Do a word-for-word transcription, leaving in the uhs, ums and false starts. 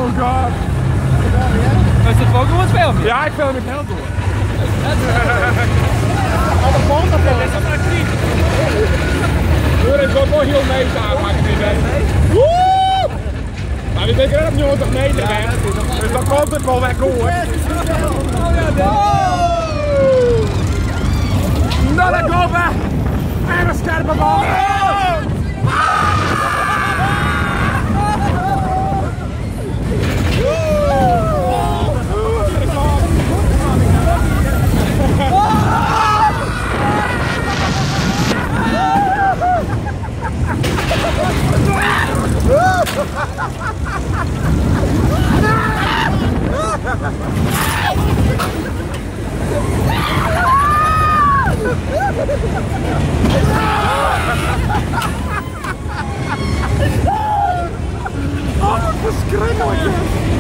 Oh god. Is het ook nog wat filmen? Ja, ik film het heel door. Wat een band ervan. Dit is dat actief. Hoor, ik wil wel heel mee staan, maar ik niet weet. Woe! Maar ik denk dat het negentig meter bent, dus dan komt het wel weg hoor. Nou, dan komen we! En een scherpe bal! Oh, verschrikkelijk!